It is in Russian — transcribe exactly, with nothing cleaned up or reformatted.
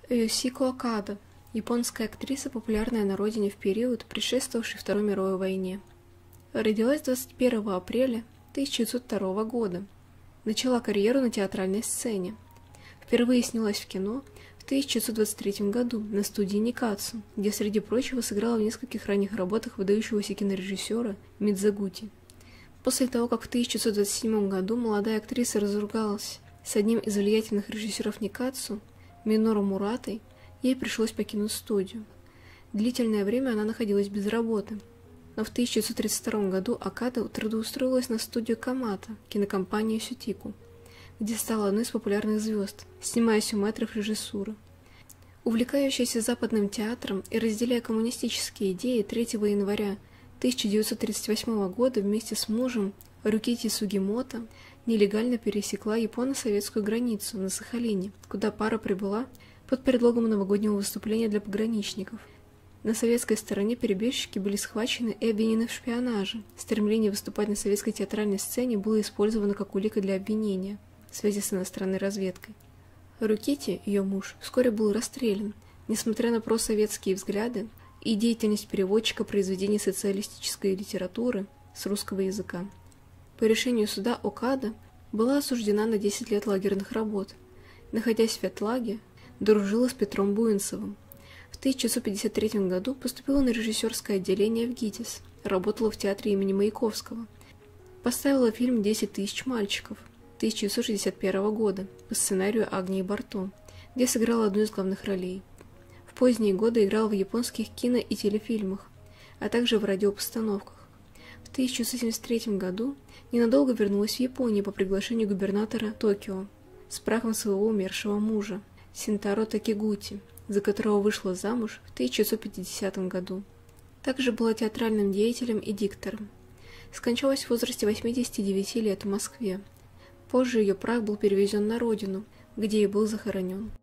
Юсико Окада – японская актриса, популярная на родине в период, предшествовавший Второй мировой войне. Родилась двадцать первого апреля тысяча девятьсот второго года. Начала карьеру на театральной сцене. Впервые снялась в кино в тысяча девятьсот двадцать третьем году на студии Никатсу, где, среди прочего, сыграла в нескольких ранних работах выдающегося кинорежиссера Мидзагути. После того, как в тысяча девятьсот двадцать седьмом году молодая актриса разругалась с одним из влиятельных режиссеров Никатсу, Минору Муратой, ей пришлось покинуть студию. Длительное время она находилась без работы, но в тысяча девятьсот тридцать втором году Окада трудоустроилась на студию Камата, кинокомпанию Сютику, где стала одной из популярных звезд, снимаясь у мэтров режиссуры. Увлекающаяся западным театром и разделяя коммунистические идеи, третьего января тысяча девятьсот тридцать восьмого года вместе с мужем Рюкити Сугимото нелегально пересекла японо-советскую границу на Сахалине, куда пара прибыла под предлогом новогоднего выступления для пограничников. На советской стороне перебежчики были схвачены и обвинены в шпионаже. Стремление выступать на советской театральной сцене было использовано как улика для обвинения в связи с иностранной разведкой. Рюкити, ее муж, вскоре был расстрелян, несмотря на просоветские взгляды и деятельность переводчика произведений социалистической литературы с русского языка. По решению суда Окада была осуждена на десять лет лагерных работ. Находясь в ветлаге, дружила с Петром Буинцевым. В тысяча девятьсот пятьдесят третьем году поступила на режиссерское отделение в ГИТИС, работала в театре имени Маяковского. Поставила фильм «Десять тысяч мальчиков» тысяча девятьсот шестьдесят первого года по сценарию Агнии Барто, где сыграла одну из главных ролей. В поздние годы играла в японских кино- и телефильмах, а также в радиопостановках. В тысяча девятьсот семьдесят третьем году ненадолго вернулась в Японию по приглашению губернатора Токио с прахом своего умершего мужа, Синтаро Такигути, за которого вышла замуж в тысяча девятьсот пятидесятом году. Также была театральным деятелем и диктором. Скончалась в возрасте восьмидесяти девяти лет в Москве. Позже ее прах был перевезен на родину, где и был захоронен.